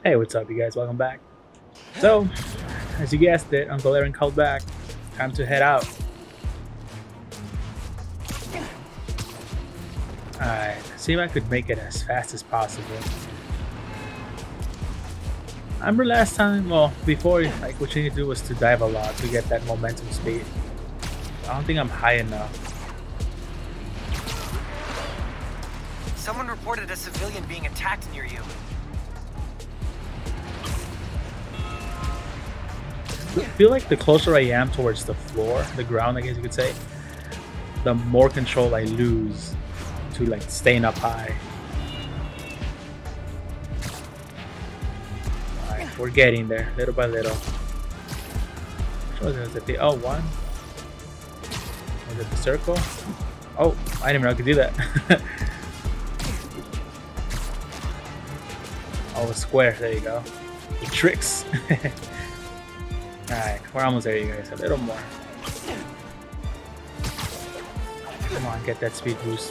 Hey, what's up, you guys? Welcome back. So, as you guessed it, Uncle Aaron called back. Time to head out. Alright, see if I could make it as fast as possible. I remember last time, well, before, like, what you need to do was to dive a lot to get that momentum speed. I don't think I'm high enough. Someone reported a civilian being attacked near you. I feel like the closer I am towards the floor, the ground, I guess you could say, the more control I lose to like staying up high. Alright, we're getting there, little by little. Oh, one. Was it the circle? Oh, I didn't even know I could do that. Oh, a square, there you go. The tricks. Alright, we're almost there, you guys. A little more. Come on, get that speed boost.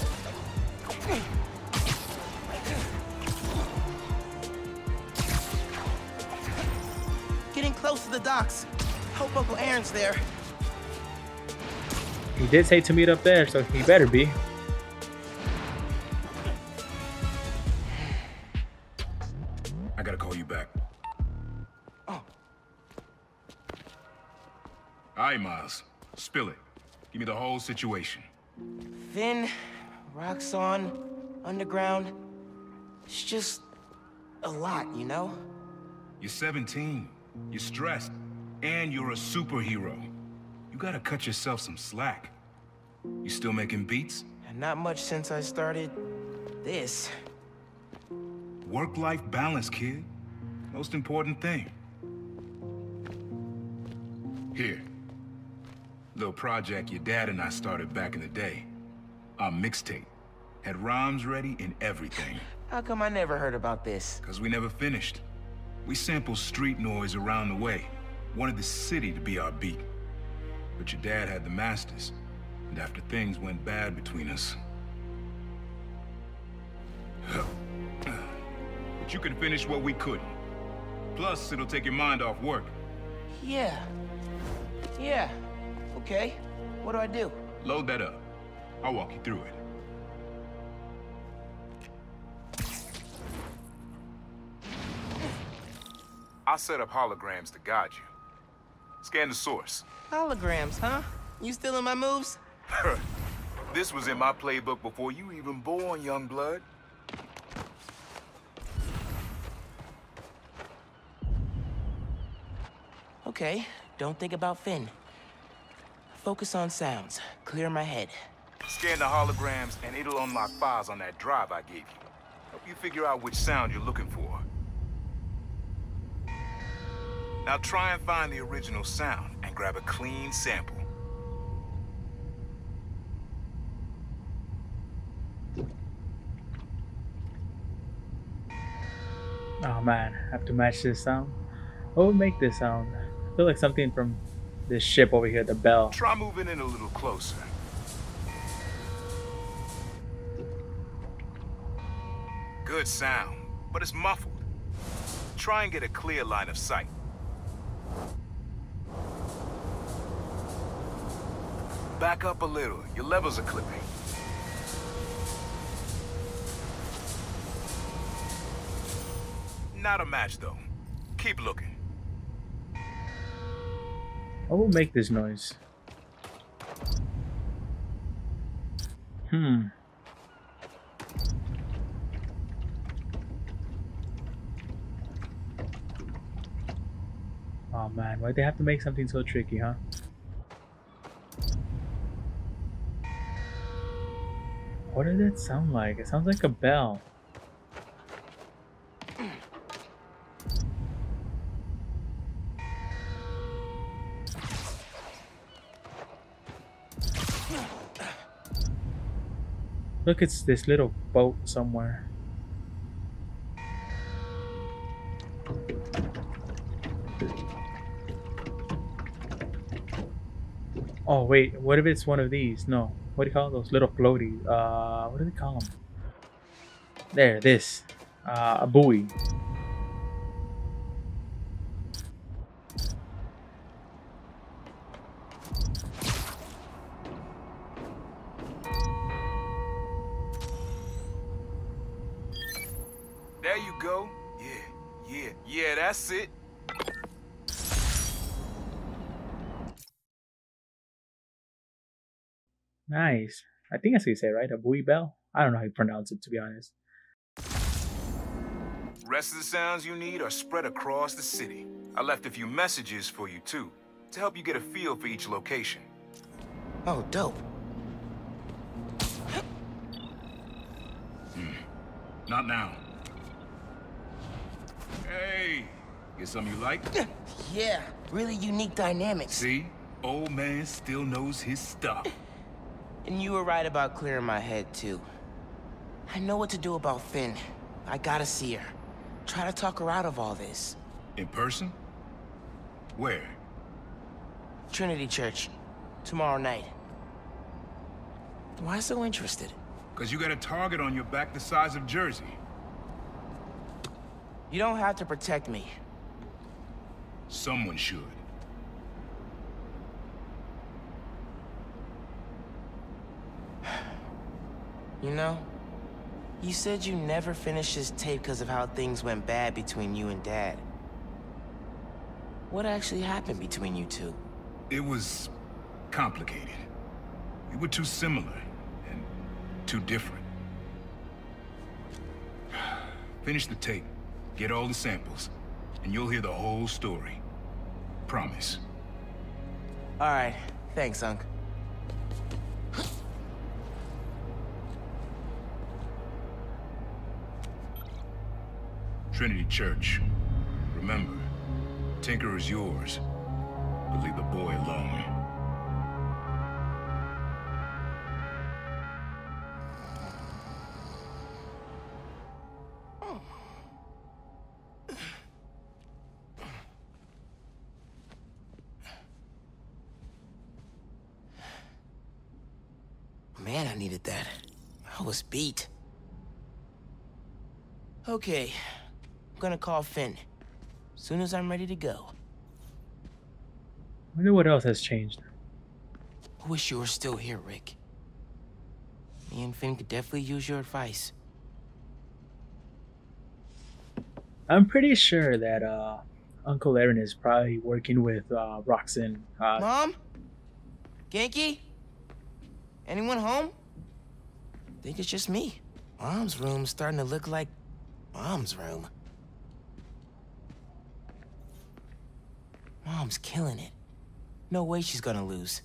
Getting close to the docks. Hope Uncle Aaron's there. He did say to meet up there, so he better be. I gotta call you back. Oh. Alright, Miles. Spill it. Give me the whole situation. Finn, Roxxon, underground. It's just a lot, you know? You're 17. You're stressed. And you're a superhero. You gotta cut yourself some slack. You still making beats? And not much since I started this. Work-life balance, kid. Most important thing. Here. Little project your dad and I started back in the day. Our mixtape. Had rhymes ready and everything. How come I never heard about this? Cause we never finished. We sampled street noise around the way. Wanted the city to be our beat. But your dad had the masters. And after things went bad between us... But you can finish what we couldn't. Plus, it'll take your mind off work. Yeah. Yeah. Okay. What do I do? Load that up. I'll walk you through it. I'll set up holograms to guide you. Scan the source. Holograms, huh? You stealing my moves? This was in my playbook before you even born, young blood. Okay, don't think about Finn. Focus on sounds. Clear my head. Scan the holograms and it'll unlock files on that drive I gave you. Help you figure out which sound you're looking for. Now try and find the original sound and grab a clean sample. Oh man, I have to match this sound. What would make this sound? I feel like something from this ship over here, the bell. Try moving in a little closer. Good sound, but it's muffled. Try and get a clear line of sight. Back up a little. Your levels are clipping. Not a match, though. Keep looking. What will make this noise? Oh man, why'd they have to make something so tricky, huh? What does that sound like? It sounds like a bell. Look, it's this little boat somewhere. Oh wait, what if it's one of these? No. What do you call those little floaties? What do they call them? There, this. A buoy. There you go. Yeah, that's it. Nice. I think that's how you say it, right? A buoy bell? I don't know how you pronounce it, to be honest. Rest of the sounds you need are spread across the city. I left a few messages for you, too, to help you get a feel for each location. Oh, dope. Not now. Hey, get something you like? Yeah, really unique dynamics. See? Old man still knows his stuff. And you were right about clearing my head, too. I know what to do about Finn. I gotta see her. Try to talk her out of all this. In person? Where? Trinity Church. Tomorrow night. Why so interested? Because you got a target on your back the size of Jersey. You don't have to protect me. Someone should. You know, you said you never finished this tape because of how things went bad between you and Dad. What actually happened between you two? It was complicated. We were too similar and too different. Finish the tape, get all the samples, and you'll hear the whole story. Promise. All right, thanks, Unc. Trinity Church. Remember, Tinker is yours, but leave the boy alone. Man, I needed that. I was beat. Okay, I'm gonna call Finn. Soon as I'm ready to go. I wonder what else has changed. I wish you were still here, Rick. Me and Finn could definitely use your advice. I'm pretty sure that Uncle Aaron is probably working with Roxanne. Mom? Genki? Anyone home? Think it's just me. Mom's room's starting to look like Mom's room. Mom's killing it. No way she's gonna lose.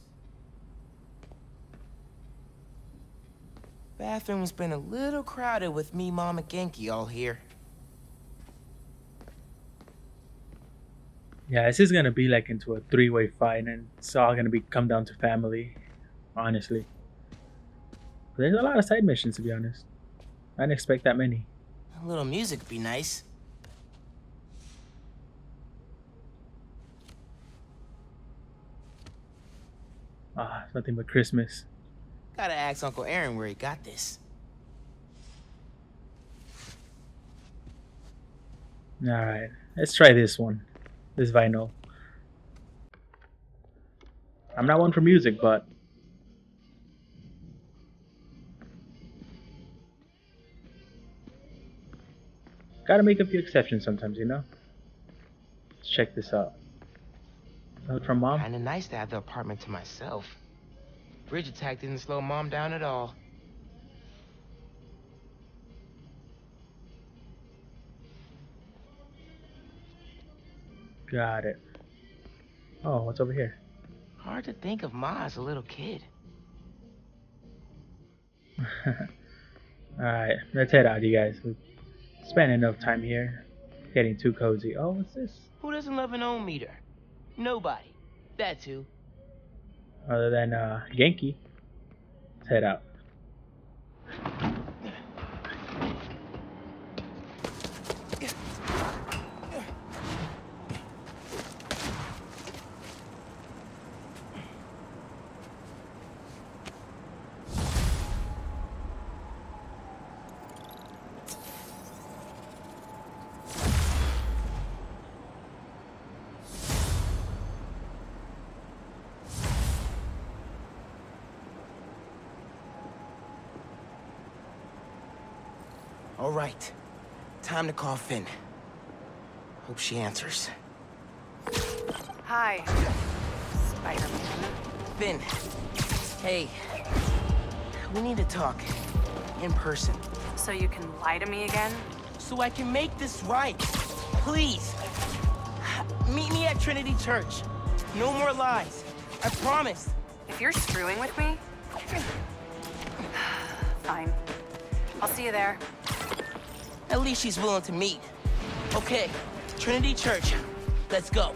Bathroom's been a little crowded with me, Mom, and Genki all here. Yeah, this is gonna be like into a three-way fight, and it's all gonna come down to family, honestly. But there's a lot of side missions, to be honest. I didn't expect that many. A little music would be nice. It's nothing but Christmas. Gotta ask Uncle Aaron where he got this. Alright, let's try this one. This vinyl. I'm not one for music, but gotta make a few exceptions sometimes, you know? Let's check this out. Note from Mom? Kinda nice to have the apartment to myself. Bridge attack didn't slow Mom down at all. Got it. Oh, what's over here? Hard to think of Ma as a little kid. Alright, let's head out, you guys. We've spent enough time here. Getting too cozy. Oh, what's this? Who doesn't love an ohm meter? Nobody. That's who. Other than Genki. Let's head out. All right. Time to call Finn. Hope she answers. Hi, Spider-Man. Finn. Hey. We need to talk. In person. So you can lie to me again? So I can make this right. Please. Meet me at Trinity Church. No more lies. I promise. If you're screwing with me... Fine. I'll see you there. At least she's willing to meet. Okay, Trinity Church. Let's go.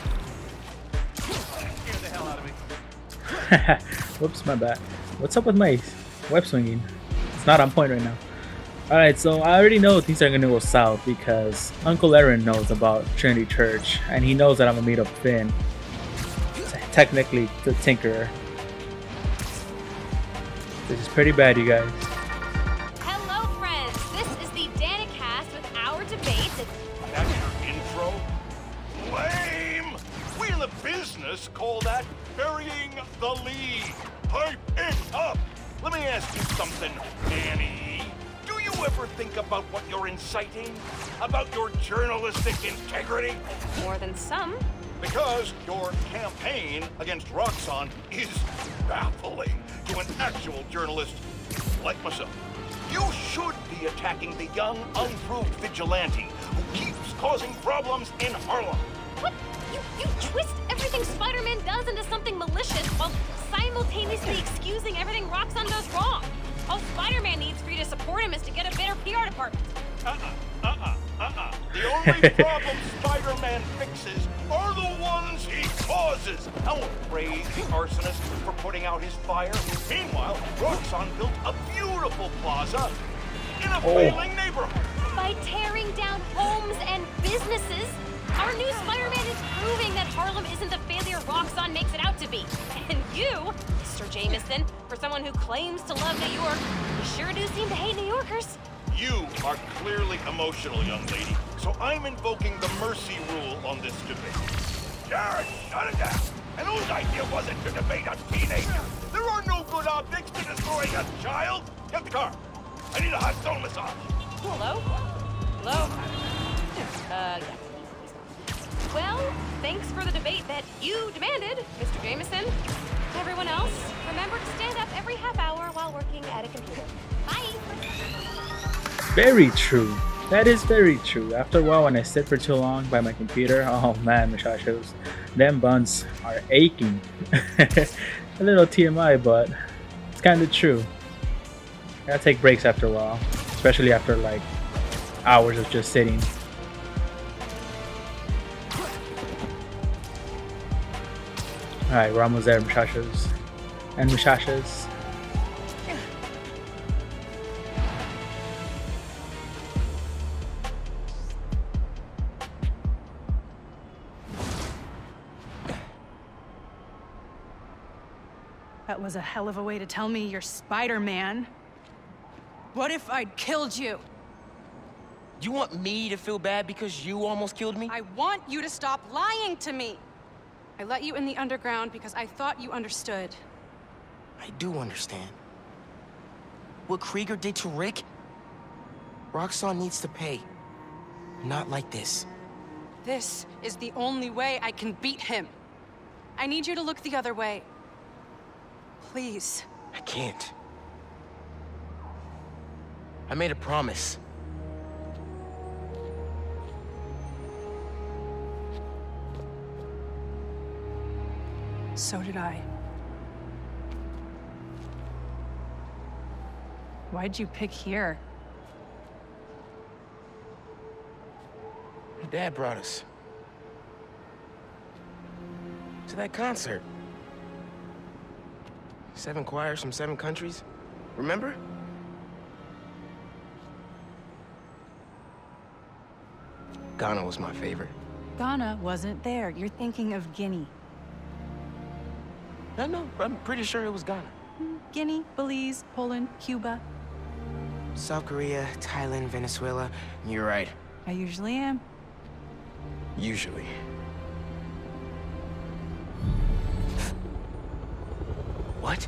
Get the hell out of me. Whoops, my bad. What's up with my web swinging? It's not on point right now. Alright, so I already know things are gonna go south because Uncle Aaron knows about Trinity Church and he knows that I'm gonna meet up Finn. Technically, the Tinkerer. This is pretty bad, you guys. Hello, friends. This is the Danicast with our debates. That's your intro? Lame! We in the business call that burying the lead. Pipe it up! Let me ask you something, Annie. Do you ever think about what you're inciting? About your journalistic integrity? More than some. Because your campaign against Roxxon is baffling to an actual journalist like myself. You should be attacking the young, unproved vigilante who keeps causing problems in Harlem. What? You twist everything Spider-Man does into something malicious while simultaneously excusing everything Roxxon does wrong. All Spider-Man needs for you to support him is to get a better PR department. The only problem Spider-Man fixes are the ones he causes. I won't praise the arsonist for putting out his fire. Meanwhile, Roxxon built a beautiful plaza in a failing neighborhood. By tearing down homes and businesses, our new Spider-Man is proving that Harlem isn't the failure Roxxon makes it out to be. And you, Mr. Jameson, for someone who claims to love New York, you sure do seem to hate New Yorkers. You are clearly emotional, young lady, so I'm invoking the mercy rule on this debate. Jared, shut it down! And whose idea was it to debate a teenager? There are no good optics to destroying a child! Get the car! I need a hot stone massage! Hello? Hello? Yeah. Well, thanks for the debate that you demanded, Mr. Jameson. Everyone else, remember to stand up every half hour while working at a computer. Bye! Very true. That is very true. After a while, when I sit for too long by my computer, oh man, muchachos, them buns are aching. A little TMI, but it's kind of true. I gotta take breaks after a while, especially after like hours of just sitting. Alright, we're almost there, muchachos and muchachas. That was a hell of a way to tell me you're Spider-Man. What if I'd killed you? You want me to feel bad because you almost killed me? I want you to stop lying to me. I let you in the underground because I thought you understood. I do understand. What Krieger did to Rick? Roxxon needs to pay. Not like this. This is the only way I can beat him. I need you to look the other way. Please. I can't. I made a promise. So did I. Why'd you pick here? Dad brought us. To that concert. 7 choirs from 7 countries. Remember? Ghana was my favorite. Ghana wasn't there. You're thinking of Guinea. No, I'm pretty sure it was Ghana. Guinea, Belize, Poland, Cuba. South Korea, Thailand, Venezuela. You're right. I usually am. Usually. What?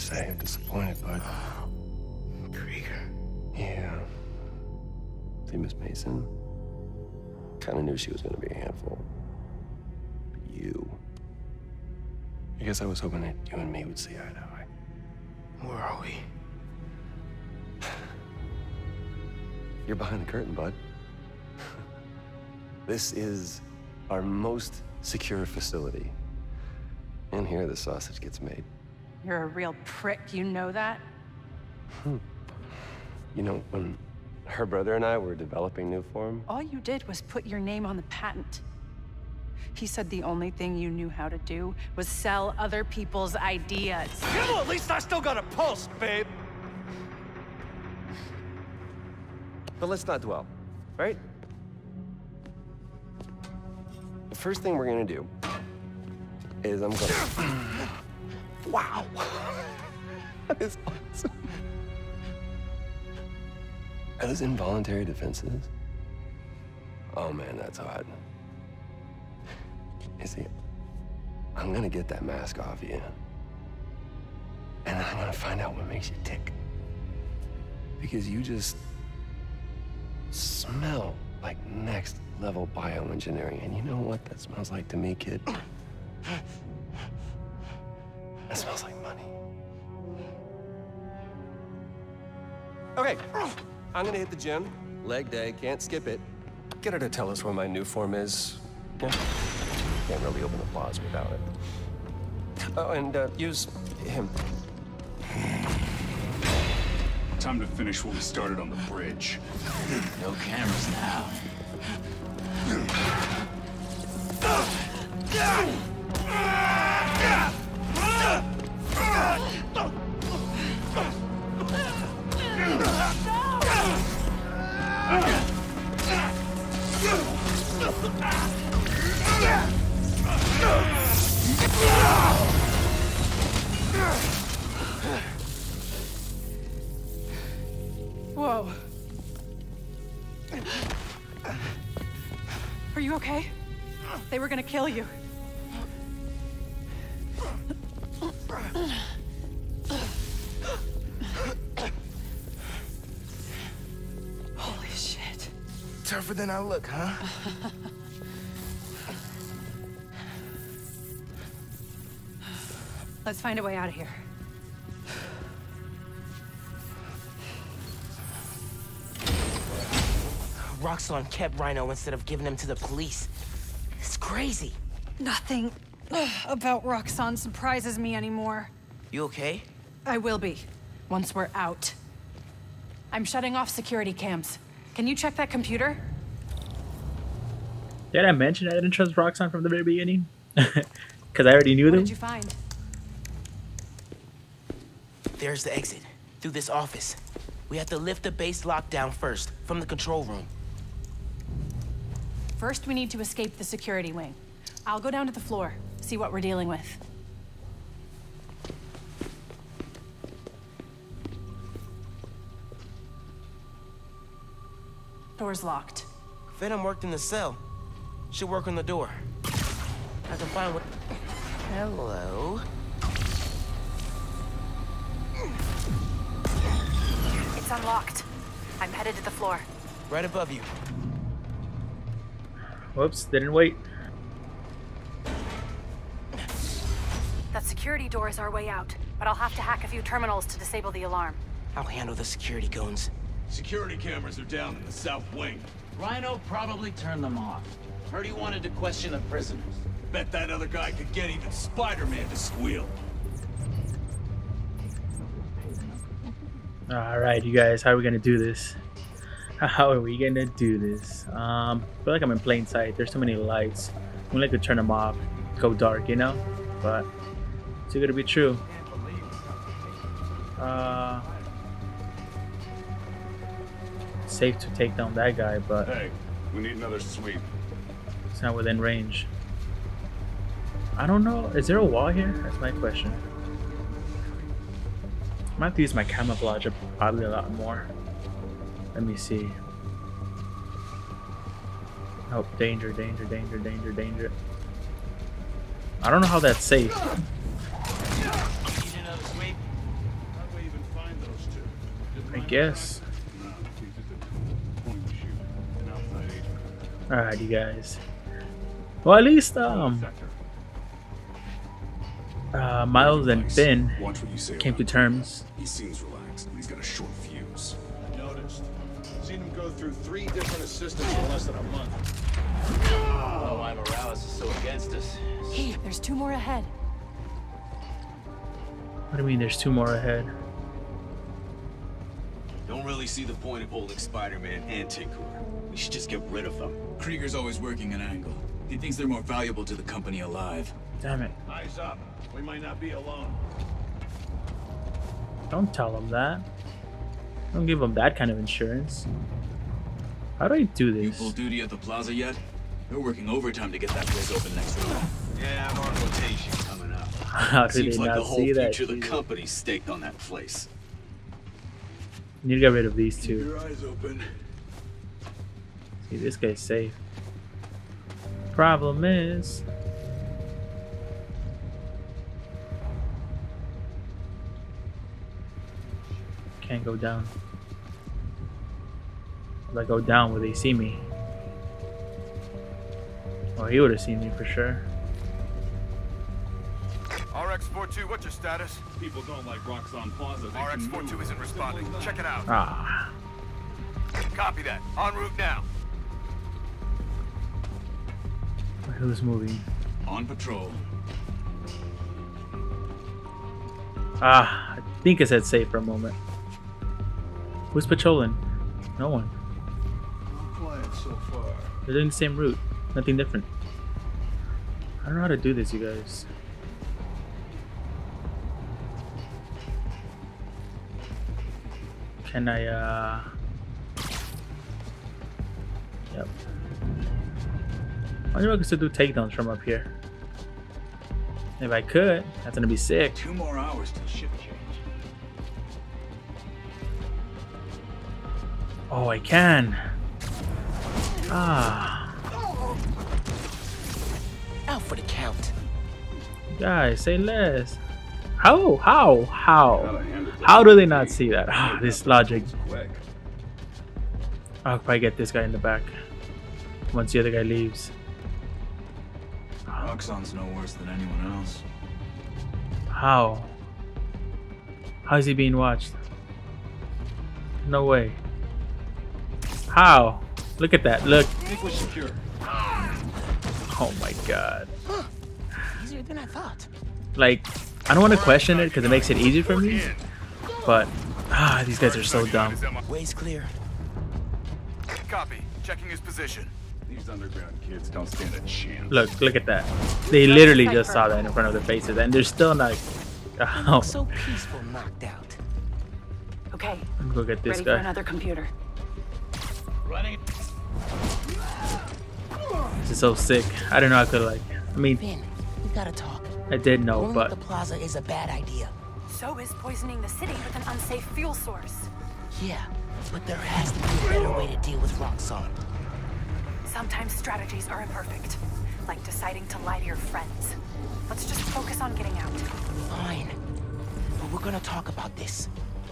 say. I'm disappointed, bud. Krieger. Yeah. See, Miss Mason? Kinda knew she was gonna be a handful. But you... I guess I was hoping that you and me would see eye to eye. Where are we? You're behind the curtain, bud. This is our most secure facility. And here the sausage gets made. You're a real prick, you know that? You know, when her brother and I were developing new form, All you did was put your name on the patent. He said the only thing you knew how to do was sell other people's ideas. Yeah, well, at least I still got a pulse, babe. but let's not dwell, right? The first thing we're gonna do is I'm gonna... Wow! That is awesome. Are those involuntary defenses? Oh man, that's hot. You see, I'm gonna get that mask off you. And then I'm gonna find out what makes you tick. Because you just smell like next level bioengineering. And you know what that smells like to me, kid? That smells like money. Okay, I'm gonna hit the gym. Leg day, can't skip it. Get her to tell us where my new form is. Yeah. Can't really open the plaza without it. Oh, and use him. Time to finish what we started on the bridge. No cameras now. Whoa. Are you okay? They were gonna kill you. Holy shit. Tougher than I look, huh? Let's find a way out of here. Roxxon kept Rhino instead of giving him to the police. It's crazy. Nothing about Roxxon surprises me anymore. You okay? I will be, once we're out. I'm shutting off security cams. Can you check that computer? Did I mention I didn't trust Roxxon from the very beginning? Because I already knew What them. did you find? There's the exit, through this office. We have to lift the base lockdown first, from the control room. First, we need to escape the security wing. I'll go down to the floor, see what we're dealing with. Door's locked. Venom worked in the cell. Should work on the door. I can find what... Hello? It's unlocked. I'm headed to the floor. Right above you. Whoops, didn't wait. That security door is our way out, but I'll have to hack a few terminals to disable the alarm. I'll handle the security goons. Security cameras are down in the south wing. Rhino probably turned them off. Heard he wanted to question the prisoners. Bet that other guy could get even Spider-Man to squeal. Alright, you guys, how are we gonna do this? How are we gonna do this? I feel like I'm in plain sight. There's too many lights. I'm like to turn them off, go dark, you know? But it's gonna be true. Safe to take down that guy, but Hey, we need another sweep. it's not within range. I don't know. Is there a wall here? That's my question. I might have to use my camouflage probably a lot more. Let me see. Oh, danger, danger, danger, danger, danger. I don't know how that's safe. Need another sweep? I guess. Alright, you guys. Well, at least Miles and Finn came to terms. He seems relaxed. He's got a short fuse. Noticed. Seen him go through 3 different assistants in less than a month. I don't know why Morales is so against us. Hey, there's 2 more ahead. What do you mean there's 2 more ahead? Don't really see the point of holding Spider-Man and Tinkerer. We should just get rid of them. Krieger's always working an angle. He thinks they're more valuable to the company alive. Damn it. Eyes up. We might not be alone. Don't tell him that. Don't give him that kind of insurance. How do I do You this? full duty at the plaza yet? They're working overtime to get that place open next week. Yeah, I'm on rotation coming up. How did Seems they like not the whole see that? future of the company's staked on that place. Need to get rid of these 2. Your eyes open. See, this guy's safe. Problem is, can't go down. If I go down, will they see me? Oh, he would have seen me for sure. RX-42, what's your status? People don't like Roxxon Plaza. RX-42 isn't responding. Check it out. Ah, Copy that. En route now. who's moving? On patrol. Ah, I think I said safe for a moment. Who's patrolling? No one. Quiet so far. They're doing the same route. Nothing different. I don't know how to do this, you guys. Can I, Yep. I wonder if I could still do takedowns from up here. If I could, that's gonna be sick. 2 more hours till shift change. Oh, I can. Ah. Out for the count. Guys, say less. How do they not see that? Ah, this logic. I'll probably get this guy in the back once the other guy leaves. Roxxon's no worse than anyone else. How? How is he being watched? No way. How? Look at that. Look. I think we're secure. Oh my god. Easier than I thought. Like, I don't want to question it because it makes it easy for me. But, these guys are so dumb. Way's clear. Copy. Checking his position. These underground kids don't stand a chance. Look at that. They literally just saw that in front of their faces and they're still not. Oh. So peaceful, knocked out. Okay, I'm gonna go get this ready for guy. another computer. Running. This is so sick. I don't know how I could I mean, Finn, we gotta talk. I did know, Blowing but up the plaza is a bad idea. So is poisoning the city with an unsafe fuel source. Yeah, but there has to be a better way to deal with Roxxon. Sometimes strategies are imperfect, like deciding to lie to your friends. Let's just focus on getting out. Fine, but we're gonna talk about this.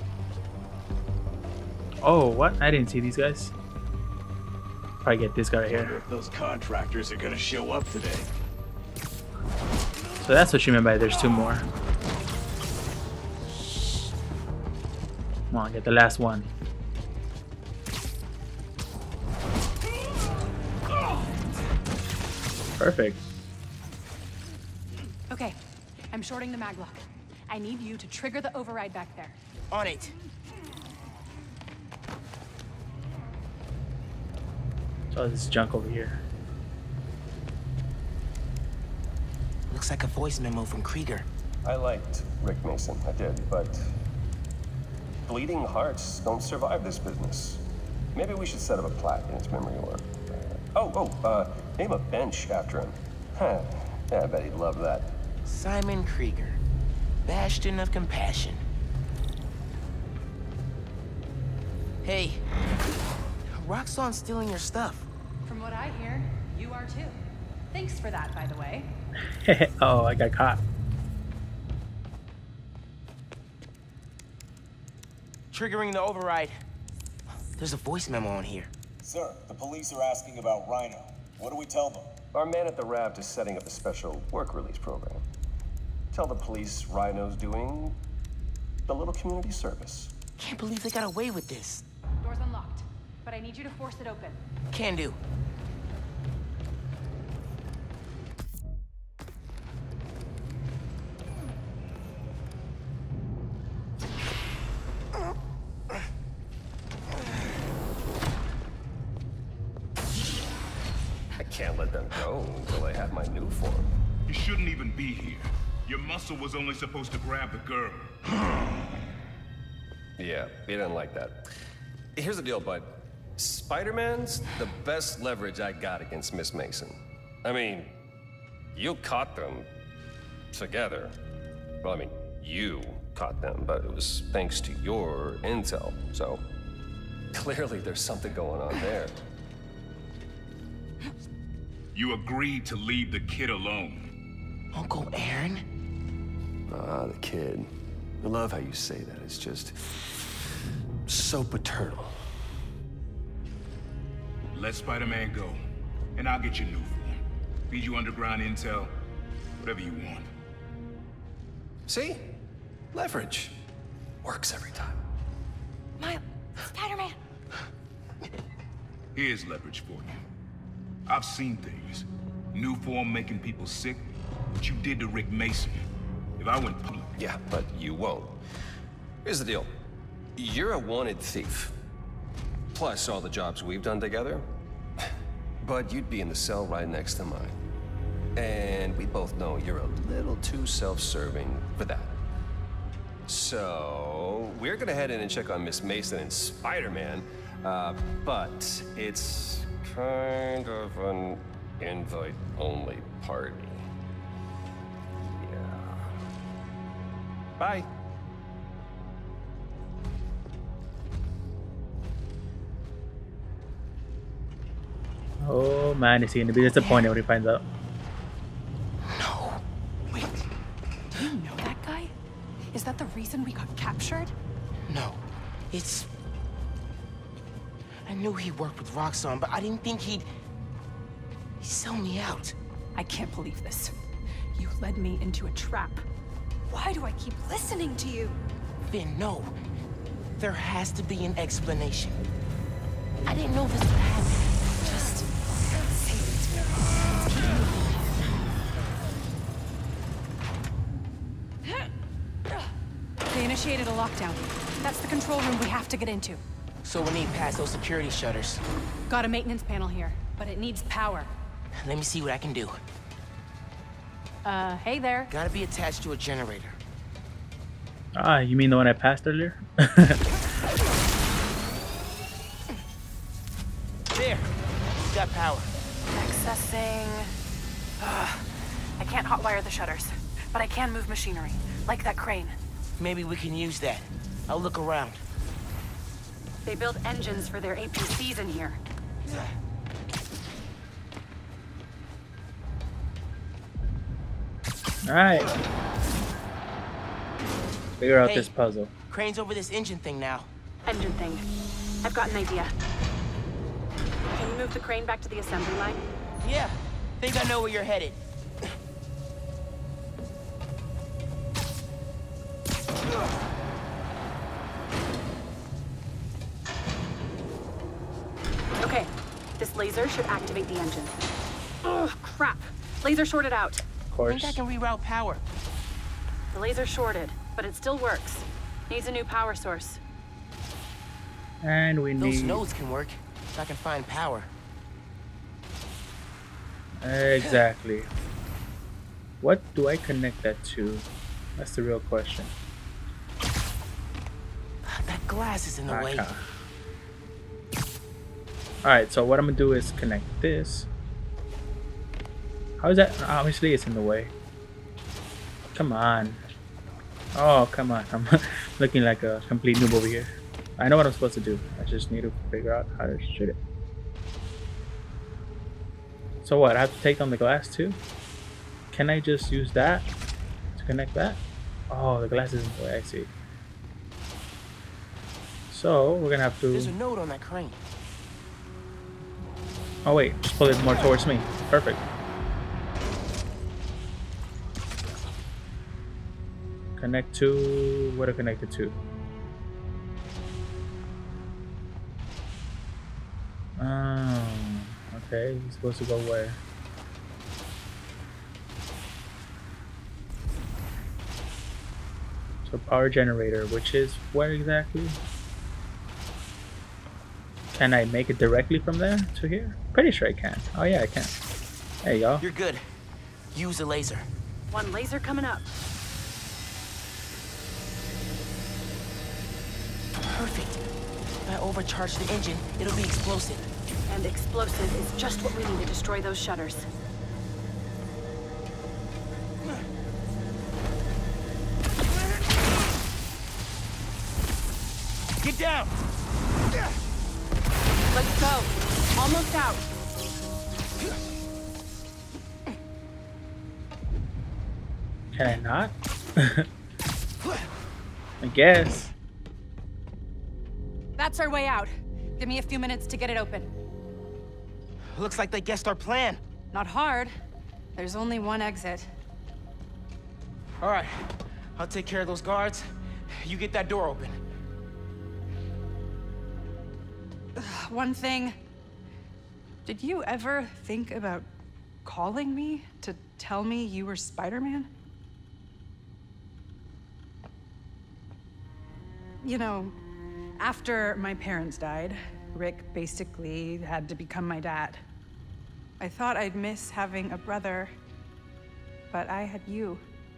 oh, what? I didn't see these guys. Probably get this guy right Wonder here. if those contractors are gonna show up today. So that's what you meant by there's 2 more. Come on, get the last one. Perfect. Okay, I'm shorting the maglock. I need you to trigger the override back there. On it. So this junk over here. Looks like a voice memo from Krieger. I liked Rick Mason, I did, but bleeding hearts don't survive this business. Maybe we should set up a plaque in his memory or... name a bench after him. Huh, yeah, I bet he'd love that. Simon Krieger, bastion of compassion. Hey, Roxxon's stealing your stuff. From what I hear, you are too. Thanks for that, by the way. Oh, I got caught. triggering the override. There's a voice memo on here. Sir, the police are asking about Rhino. What do we tell them? Our man at the raft is setting up a special work release program. Tell the police Rhino's doing a little community service. Can't believe they got away with this. Door's unlocked, but I need you to force it open. Can do. I can't let them go until I have my new form. You shouldn't even be here. Your muscle was only supposed to grab the girl. Yeah, he didn't like that. Here's the deal, bud. Spider-Man's the best leverage I got against Miss Mason. I mean, you caught them together. Well, I mean, you caught them, but it was thanks to your intel, so clearly there's something going on there. You agreed to leave the kid alone. Uncle Aaron? Ah, the kid. I love how you say that. It's just so paternal. Let Spider-Man go, and I'll get your new form. Feed you underground intel, whatever you want. See? Leverage. Works every time. Spider-Man! Here's leverage for you. I've seen things. New form making people sick. What you did to Rick Mason. If I went public... Yeah, but you won't. Here's the deal. You're a wanted thief. Plus all the jobs we've done together. But you'd be in the cell right next to mine. And we both know you're a little too self-serving for that. So, we're gonna head in and check on Miss Mason and Spider-Man, but it's kind of an invite-only party. Yeah. Bye. Oh man, is he gonna be disappointed when he finds out? No. Wait. Do you know that guy? Is that the reason we got captured? No. It's... I knew he worked with Roxxon, but I didn't think he'd sell me out. I can't believe this. You led me into a trap. Why do I keep listening to you? Finn, no. There has to be an explanation. I didn't know this would happen. Just say it to me. They initiated a lockdown. That's the control room we have to get into. So we need past those security shutters. Got a maintenance panel here, but it needs power. Let me see what I can do. Hey there. Gotta be attached to a generator. Ah, you mean the one I passed earlier? There! Got power. Accessing... I can't hotwire the shutters, but I can move machinery, like that crane. Maybe we can use that. I'll look around. They build engines for their APCs in here. Alright. Figure out Hey. this puzzle. Crane's over this engine thing now. Engine thing. I've got an idea. Can you move the crane back to the assembly line? Yeah, think I know where you're headed. Okay, this laser should activate the engine. Oh, crap. Laser shorted out. Of Think course. I can reroute power. The laser shorted, but it still works. Needs a new power source. And we Those need... nodes can work, if I can find power. Exactly. What do I connect that to? That's the real question. That glass is in the way. Alright, so what I'm gonna do is connect this. How is that? Obviously it's in the way. Come on. Oh, come on. I'm looking like a complete noob over here. I know what I'm supposed to do. I just need to figure out how to shoot it. So what? I have to take on the glass too? Can I just use that to connect that? Oh, the glass is in the way. I see. So we're gonna have to. There's a note on that crane. Oh wait, just pull it more towards me. Perfect. Connect to. What are connected to? Oh, okay. He's supposed to go where? So power generator, which is where exactly? Can I make it directly from there to here? Pretty sure I can. Oh yeah, I can. There you go. You're good. Use a laser. One laser coming up. Perfect. If I overcharge the engine, it'll be explosive. And explosive is just what we need to destroy those shutters. Get down! Let's go. Almost out. Can I not? I guess. That's our way out. Give me a few minutes to get it open. Looks like they guessed our plan. Not hard. There's only one exit. All right, I'll take care of those guards. You get that door open. One thing. Did you ever think about calling me to tell me you were Spider-Man? You know, after my parents died, Rick basically had to become my dad. I thought I'd miss having a brother, but I had you.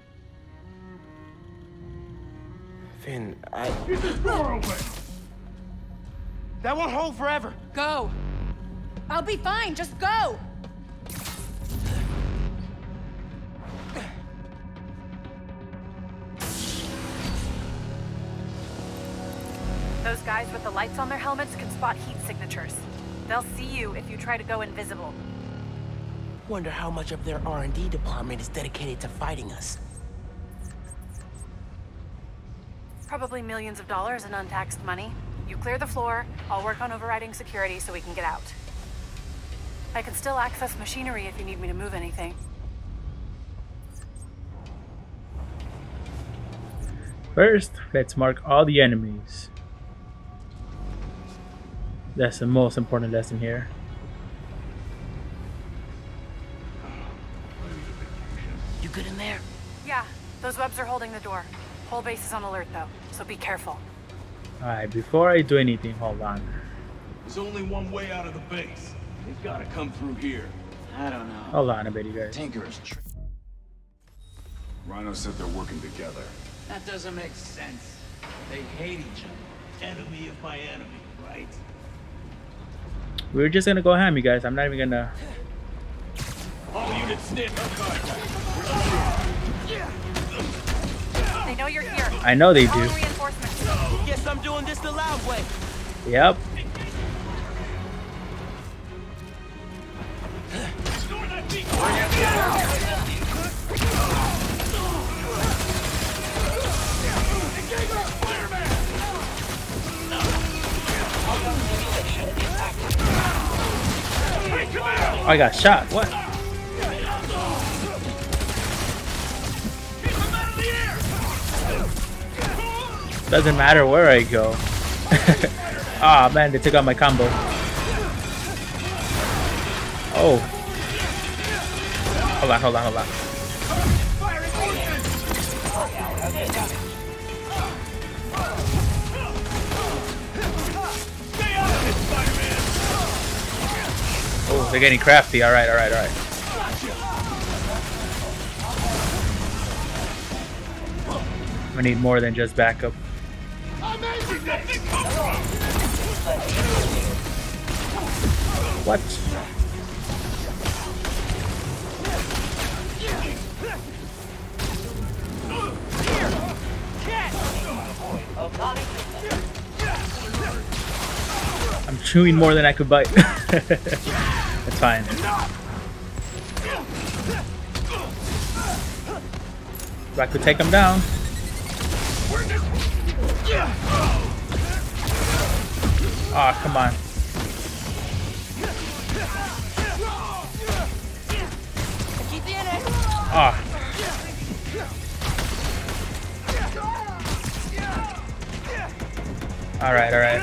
Finn, Get this door open! That won't hold forever. Go! I'll be fine, just go! Those guys with the lights on their helmets can spot heat signatures. They'll see you if you try to go invisible. Wonder how much of their R&D department is dedicated to fighting us. Probably millions of dollars in untaxed money. You clear the floor, I'll work on overriding security so we can get out. I can still access machinery if you need me to move anything. First, let's mark all the enemies. That's the most important lesson here. You good in there? Yeah, those webs are holding the door. Whole base is on alert though, so be careful. Alright, before I do anything, hold on. There's only one way out of the base. They've got to come through here. I don't know. Hold on a bit, you guys. Tinker's Rhino said they're working together. That doesn't make sense. They hate each other. Enemy of my enemy, right? We're just gonna go ham, you guys. I'm not even gonna. All units stand They know you're here. I know they do. Calling reinforcements. Guess I'm doing this the loud way. Yep. Oh, I got shot. What? Doesn't matter where I go. Ah, man, they took out my combo. Oh. Hold on, hold on, hold on. Oh, they're getting crafty. Alright, alright, alright. I need more than just backup. What? I'm chewing more than I could bite. That's fine. If I could take him down. Ah, come on. Ah. All right, all right.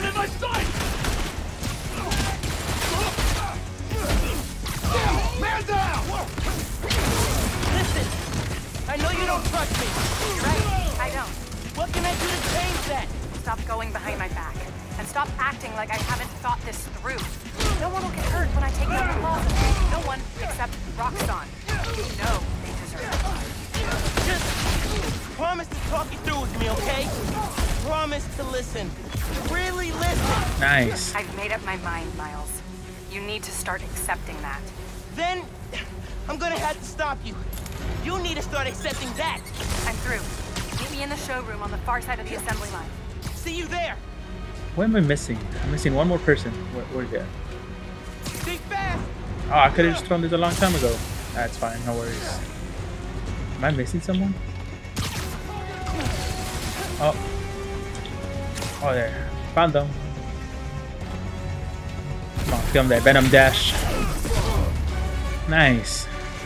Man down! Listen, I know you don't trust me. You're right, I don't. What can I do to change that? Stop going behind my back. And stop acting like I haven't thought this through. No one will get hurt when I take down the closet. No one except Roxxon. You know they deserve it. Just promise to talk it through with me, okay? Promise to listen. Really listen. Nice. I've made up my mind, Miles. You need to start accepting that. Then I'm gonna have to stop you. You need to start accepting that. I'm through. Meet me in the showroom on the far side of the assembly line. See you there. What am I missing? I'm missing one more person. Where's that? Stay fast. Oh, I could have just thrown this a long time ago. That's fine, no worries. Am I missing someone? Oh. Oh, there. Found them. Come on, film that Venom Dash. Nice.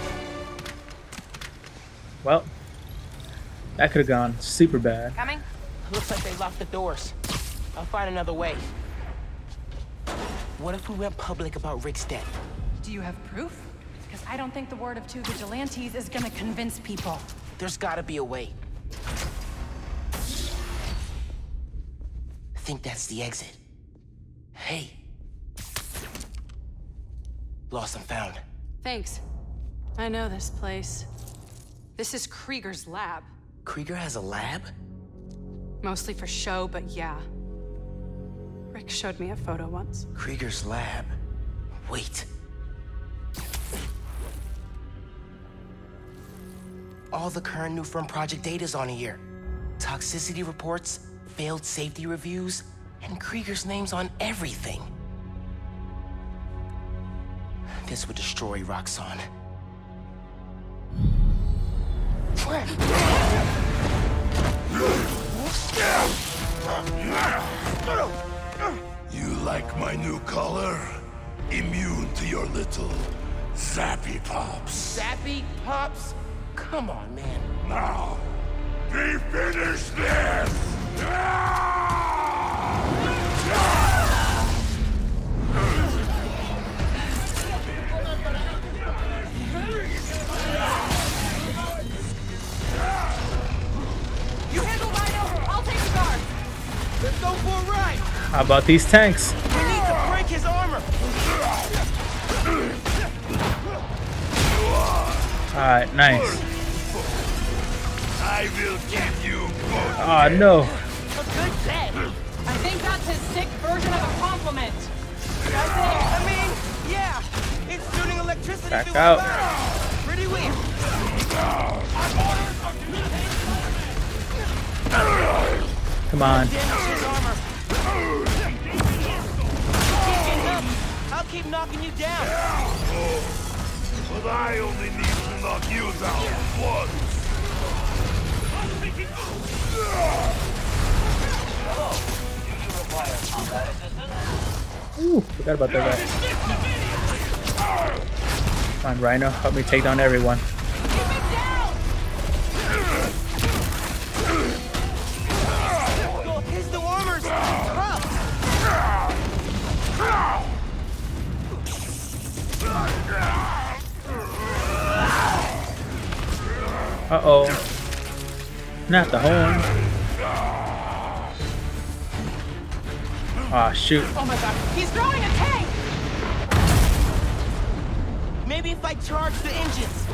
Well, that could have gone super bad. Coming? Looks like they locked the doors. I'll find another way. What if we went public about Rick's death? Do you have proof? Because I don't think the word of two vigilantes is gonna convince people. There's gotta be a way. I think that's the exit. Hey. Lost and found. Thanks. I know this place. This is Krieger's lab. Krieger has a lab? Mostly for show, but yeah. Rick showed me a photo once. Krieger's lab. Wait. All the current new firm project data's on here. Toxicity reports, failed safety reviews, and Krieger's name's on everything. This would destroy Roxxon. You like my new color? Immune to your little zappy pops. Zappy Pops? Come on, man. Now, we finish this! You handle Rhino, I'll take the guard. Let's go for a ride. How about these tanks? We need to break his armor. Alright, nice. I will give you both. Oh no. A good bet. I think that's his sick version of a compliment. I mean, yeah. It's shooting electricity Back through out. a barrel. Pretty weird. Come on. Damage his armor. Keep getting up. I'll keep knocking you down. But I only need to knock you down once. Ooh, forgot about that guy. Come on, Rhino, help me take down everyone. His new armor's tough. Uh-oh. Not the horn. Ah, shoot. Oh my god, he's throwing a tank! Maybe if I charge the engines.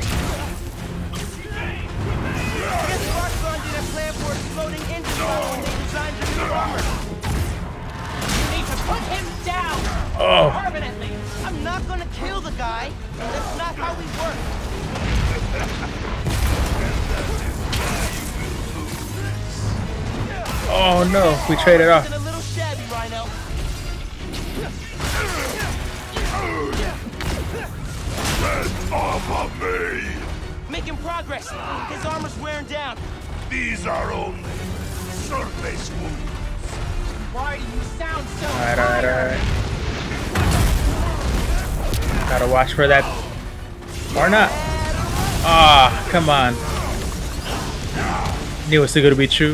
Guess Roxxon did a plan for exploding engines when they designed the new armor. You need to put him down! Oh. Permanently! I'm not gonna kill the guy. That's not how we work. Oh no, we traded off. A little shabby, Rhino. Get off of me! Making progress. His armor's wearing down. These are only surface wounds. Why do you sound so Alright. Gotta watch for that. Or not. Ah, come on. Knew it was too good to be true.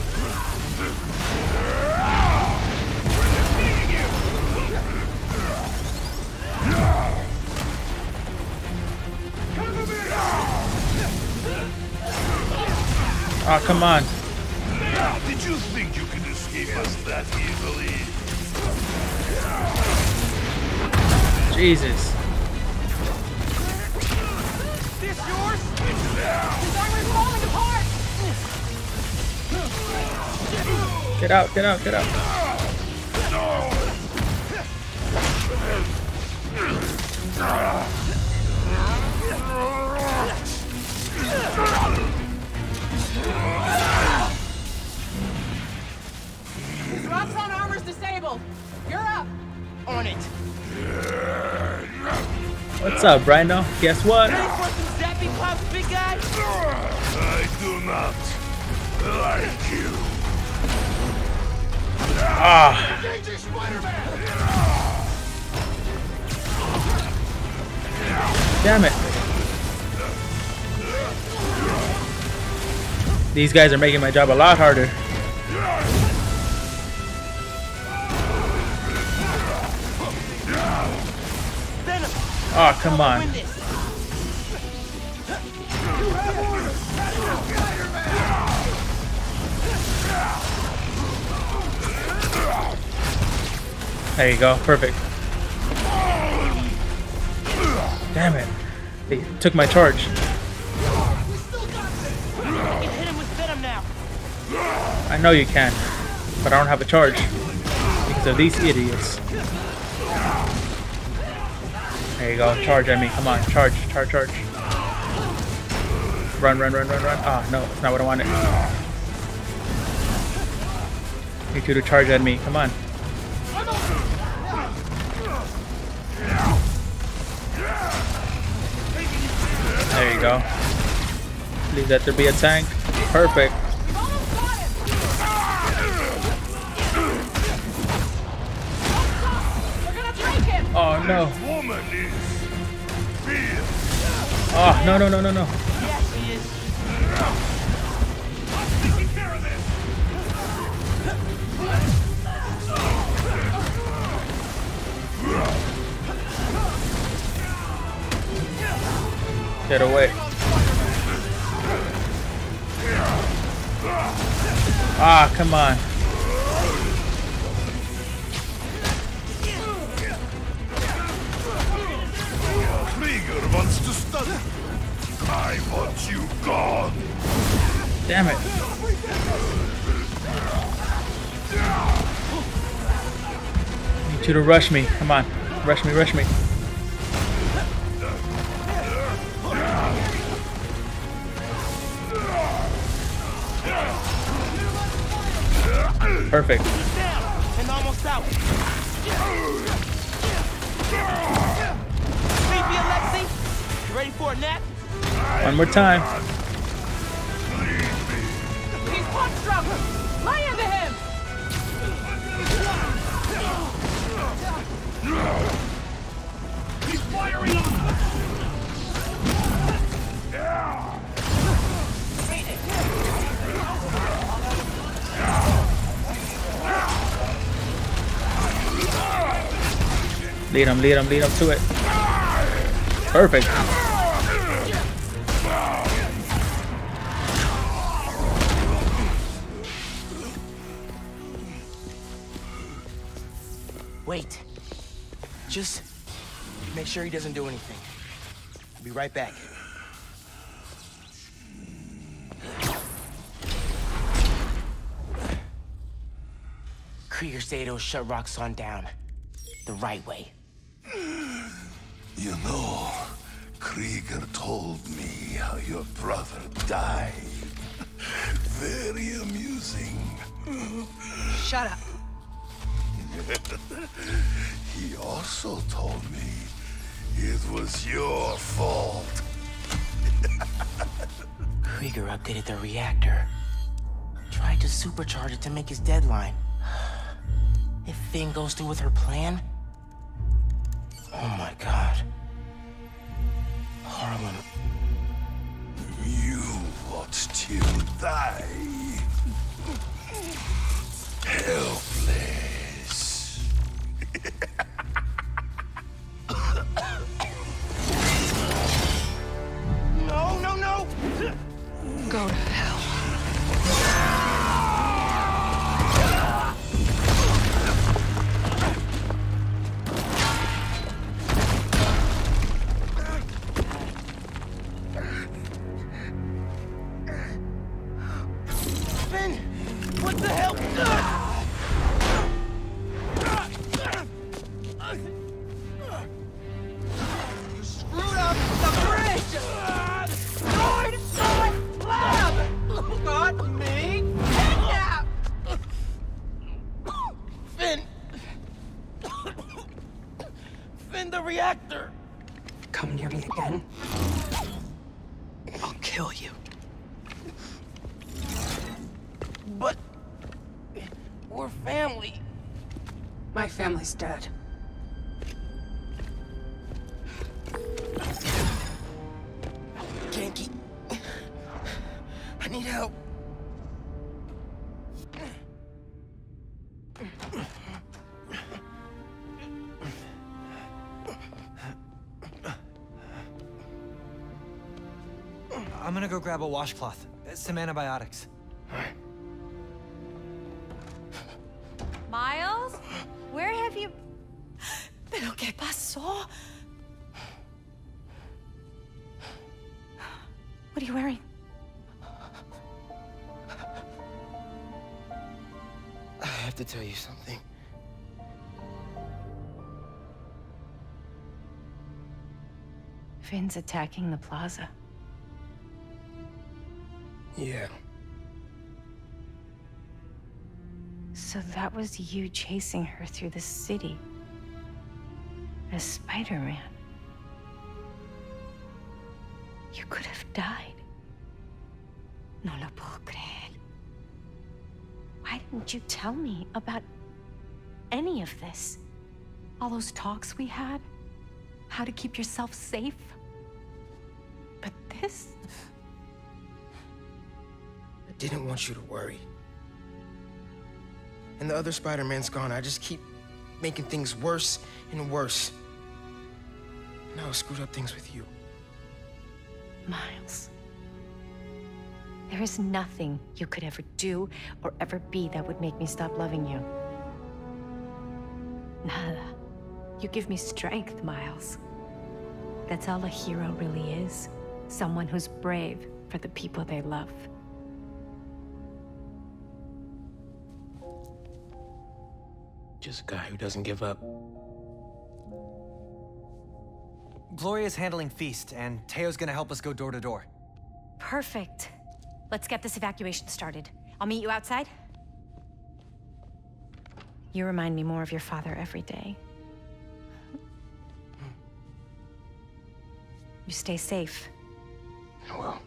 Oh, come on. Did you think you could escape us that easily? Jesus. This yours? His armor's falling apart! Get out, get out, get out. His Roxxon armor's disabled! You're up! On it! What's up, Rhino? Guess what? Ready for some zappy pops, big guy? I do not like you. Ah. Engaging Spider-Man! Damn it. These guys are making my job a lot harder. Oh, come on. There you go. Perfect. Damn it. They took my charge. You can hit him with venom now. I know you can, but I don't have a charge because of these idiots. There you go. Charge at me. Come on. Charge. Charge. Charge. Run, run, run, run, run. Ah, no. That's not what I wanted. You two to charge at me. Come on. There you go. Please let there be a tank. Perfect. Oh no. Oh no no no no no. Get away. Ah, come on. Krieger wants to study. I want you gone. Damn it. I need you to rush me. Come on. Rush me, rush me. Perfect. And almost out. Creepy Alexi, you ready for a nap? One more time. He's punch drunk. Lay into him. He's firing on us. Lead him to it. Perfect. Wait. Just make sure he doesn't do anything. I'll be right back. Krieger said he'll shut Roxxon down. The right way. You know, Krieger told me how your brother died. Very amusing. Shut up. He also told me it was your fault. Krieger updated the reactor. Tried to supercharge it to make his deadline. everything goes through with her plan? Oh my god. Harlem. You what till die helpless. No, no, no! Go to hell. Finn! What the hell? You screwed up the bridge! Destroyed my lab! Got me kidnapped! Finn! Finn, the reactor! Come near me again. I'll kill you. But we're family. My family's dead. Genki, I need help. I'm gonna go grab a washcloth, some antibiotics. Miles? Where have you... ¿Pero qué pasó? What are you wearing? I have to tell you something. Finn's attacking the plaza. Yeah. So that was you chasing her through the city. As Spider-Man. You could have died. No lo puedo creer. Why didn't you tell me about any of this? All those talks we had? How to keep yourself safe? But this? I didn't want you to worry. And the other Spider-Man's gone. I just keep making things worse and worse. Now I screwed up things with you. Miles. There is nothing you could ever do or ever be that would make me stop loving you. Nada. You give me strength, Miles. That's all a hero really is. Someone who's brave for the people they love. Just a guy who doesn't give up. Gloria's handling Feast, and Teo's gonna help us go door to door. Perfect. Let's get this evacuation started. I'll meet you outside. You remind me more of your father every day. You stay safe. I will.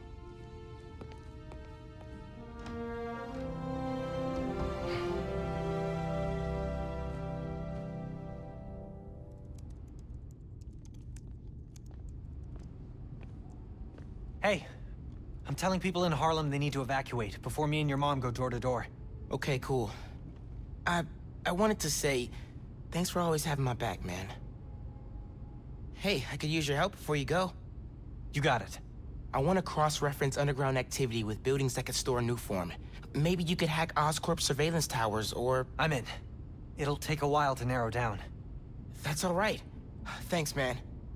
Hey, I'm telling people in Harlem they need to evacuate before me and your mom go door to door. Okay, cool. I wanted to say, thanks for always having my back, man. Hey, I could use your help before you go. You got it. I want to cross-reference underground activity with buildings that could store Nuform. Maybe you could hack Oscorp surveillance towers, or... I'm in. It'll take a while to narrow down. That's all right. Thanks, man.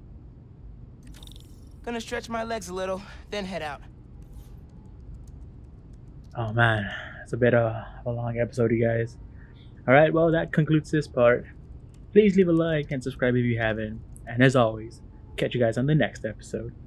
Gonna stretch my legs a little, then head out. Oh man, it's a bit of a long episode, you guys. Alright, well, that concludes this part. Please leave a like and subscribe if you haven't. And as always, catch you guys on the next episode.